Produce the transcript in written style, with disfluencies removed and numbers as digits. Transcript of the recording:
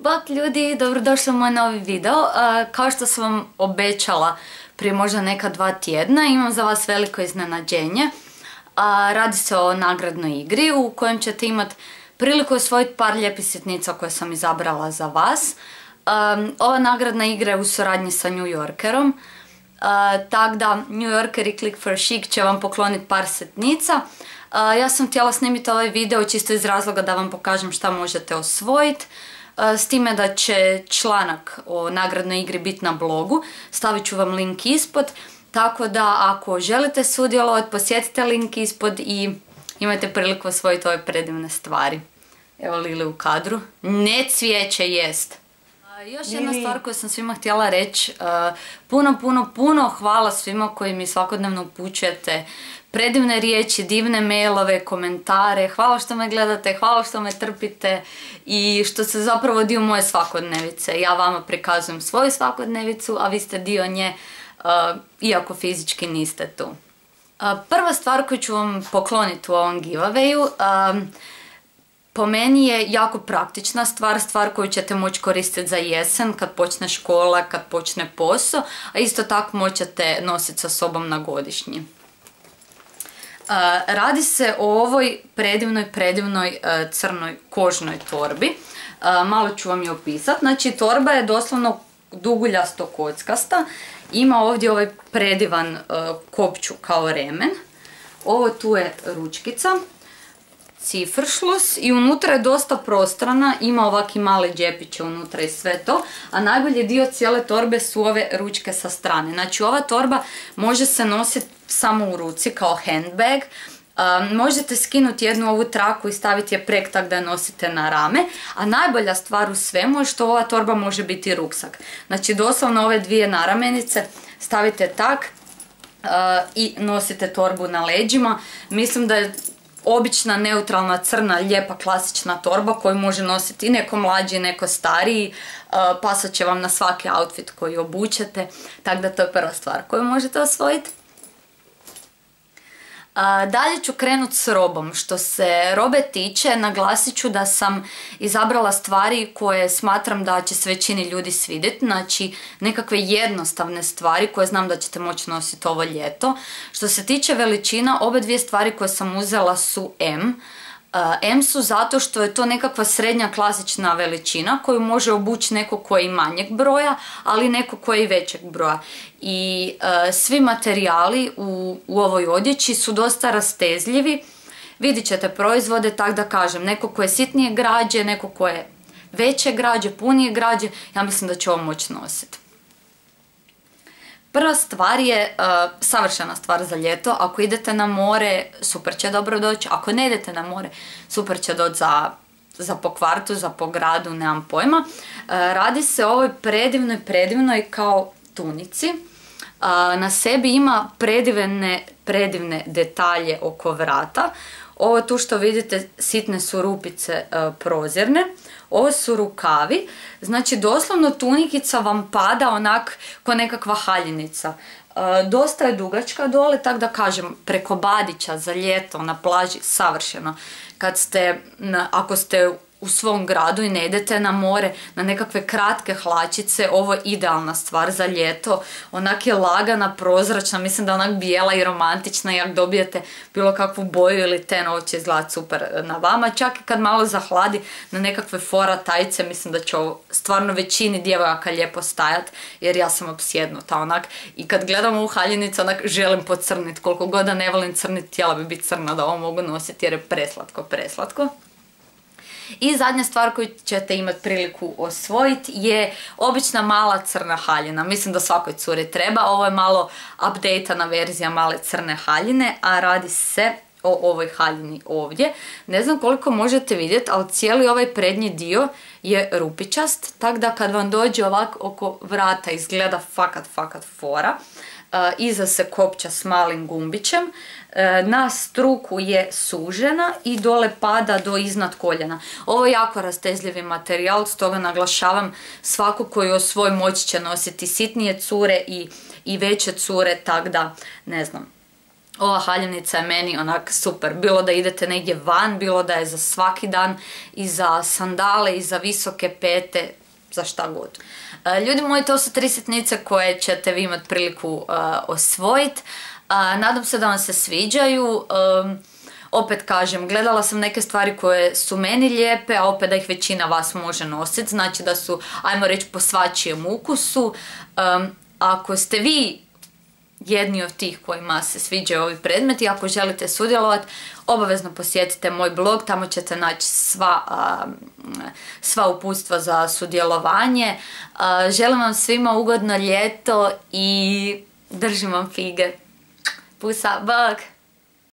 Bok ljudi, dobrodošli u moj novi video. Kao što sam vam obećala prije možda neka 2 tjedna, imam za vas veliko iznenađenje. Radi se o nagradnoj igri u kojem ćete imati priliku osvojiti par lijepih sitnica koje sam izabrala za vas. Ova nagradna igra je u suradnji sa New Yorkerom, tako da New Yorker i Click for Chic će vam pokloniti par sitnica. Ja sam htjela snimiti ovaj video čisto iz razloga da vam pokažem šta možete osvojiti. S time da će članak o nagradnoj igri biti na blogu, stavit ću vam link ispod, tako da ako želite sudjelovati, posjetite link ispod i imate priliku osvojiti ove predivne stvari. Evo Lili u kadru. Ne cvijeće jest! Još jedna stvar koju sam svima htjela reći, puno hvala svima koji mi svakodnevno upućujete predivne riječi, divne mailove, komentare. Hvala što me gledate, hvala što me trpite i što ste zapravo dio moje svakodnevice. Ja vama prikazujem svoju svakodnevicu, a vi ste dio nje, iako fizički niste tu. Prva stvar koju ću vam pokloniti u ovom giveawayu, po meni je jako praktična stvar koju ćete moći koristiti za jesen, kad počne škola, kad počne posao, a isto tako moćete nositi sa sobom na godišnji. Radi se o ovoj predivnoj crnoj kožnoj torbi. Malo ću vam je opisati. Znači, torba je doslovno duguljasto kockasta. Ima ovdje ovaj predivan kopču kao remen. Ovo tu je ručkica, cifršlus i unutra je dosta prostrana, ima ovakvi male džepiće unutra i sve to, a najbolji dio cijele torbe su ove ručke sa strane. Znači, ova torba može se nositi samo u ruci kao handbag, možete skinuti jednu ovu traku i staviti je prek tak da je nosite na rame, a najbolja stvar u svemu je što ova torba može biti ruksak. Znači, doslovno ove dvije naramenice stavite tak i nosite torbu na leđima. Mislim da je obična, neutralna, crna, lijepa, klasična torba koju može nositi i neko mlađi i neko stariji, pasat će vam na svaki outfit koji obučete, tako da to je prva stvar koju možete osvojiti. Dalje ću krenuti s robom. Što se robe tiče, naglasit ću da sam izabrala stvari koje smatram da će se većini ljudi svidjeti, znači nekakve jednostavne stvari koje znam da ćete moći nositi ovo ljeto. Što se tiče veličina, obe dvije stvari koje sam uzela su M. M su zato što je to nekakva srednja klasična veličina koju može obući neko koji je manjeg broja, ali neko koji je većeg broja. I svi materijali u ovoj odjeći su dosta rastezljivi. Vidjet ćete proizvode, tako da kažem, neko koje je sitnije građe, neko koje je veće građe, punije građe, ja mislim da će ovo moći nositi. Prva stvar je savršena stvar za ljeto. Ako idete na more, super će dobro doći. Ako ne idete na more, super će doći za po kvartu, za po gradu, nemam pojma. Radi se o ovoj predivnoj kao tunici. Na sebi ima predivne detalje oko vrata. Ovo tu što vidite, sitne su rupice prozirne. Ovo su rukavi, znači doslovno tunikica vam pada onak ko nekakva haljinica. Dosta je dugačka dole, tako da kažem, preko badića za ljeto na plaži savršeno. Ako ste u svom gradu i ne idete na more, na nekakve kratke hlačice, ovo je idealna stvar za ljeto. Onak je lagana, prozračna, mislim da je onak bijela i romantična i ako dobijete bilo kakvu boju ili ten, ovo će izgledati super na vama. Čak i kad malo zahladi na nekakve fora tajice, mislim da će ovo stvarno većini djevojaka lijepo stajati, jer ja sam opsjednuta onak. I kad gledam ovu haljinicu, onak želim pocrniti. Koliko god da ne volim crniti, htjela bi biti crna da ovo mogu nositi jer je preslatko. I zadnja stvar koju ćete imati priliku osvojiti je obična mala crna haljina. Mislim da svakoj curi treba. Ovo je malo updateana verzija male crne haljine, a radi se o ovoj haljini ovdje. Ne znam koliko možete vidjeti, ali cijeli ovaj prednji dio je rupičast, tako da kad vam dođe ovako oko vrata izgleda fakat fora. Iza se kopča s malim gumbićem, na struku je sužena i dole pada do iznad koljena. Ovo je jako rastezljivi materijal, stoga naglašavam, svako koji osvoji moći će nositi sitnije cure i veće cure, tako da, ne znam, ova haljivnica je meni onak super. Bilo da idete negdje van, bilo da je za svaki dan, i za sandale, i za visoke pete, za šta god. Ljudi moji, to su 3 sitnice koje ćete vi imati priliku osvojiti. Nadam se da vam se sviđaju. Opet kažem, gledala sam neke stvari koje su meni lijepe, a opet da ih većina vas može nositi. Znači da su, ajmo reći, po svačijem ukusu. Ako ste vi jedni od tih kojima se sviđaju ovi predmeti, ako želite sudjelovati, obavezno posjetite moj blog, tamo ćete naći sva uputstva za sudjelovanje. Želim vam svima ugodno ljeto i držim vam fige. Pusa, bok!